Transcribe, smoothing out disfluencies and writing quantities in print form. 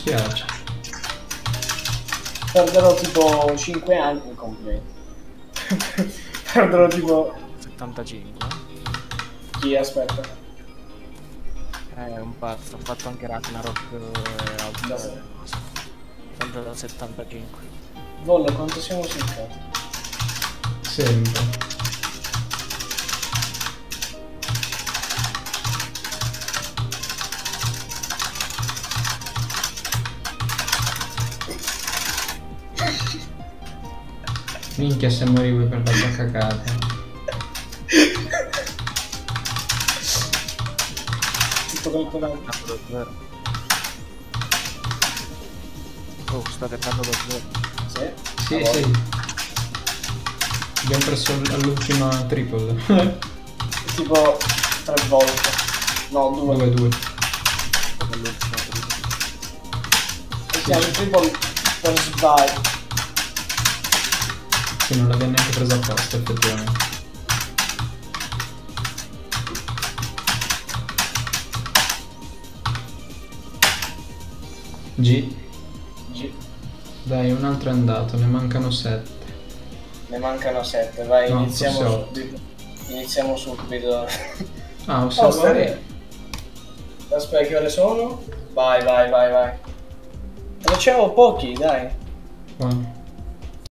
dispiace. Perderò tipo 5 anni. Complimenti. Perderò tipo 75. chi aspetta. È un pazzo, ho fatto anche Ragnarok e altre Da- cose. Sempre da 75. Vollo, quanto siamo sincati? Sempre. Minchia se morivo per la tua cagata. Tutto calcolato. Da zero. Oh, state andando da zero. Sì? Sì, Allora. sì. Abbiamo preso all'ultima triple. Tipo 3 volte. No, 2. 2-2. Nell'ultima tripla. E siamo in triple per sbaglio. Sì, non l'abbiamo neanche presa apposta effettivamente. G. G. Dai, un altro è andato, ne mancano 7. Ne mancano 7, vai, No, iniziamo forse 8. subito. Iniziamo subito. Ah, Oh, osservare. Aspetta, che ore sono? Vai. Ne facciamo pochi, dai. Qua.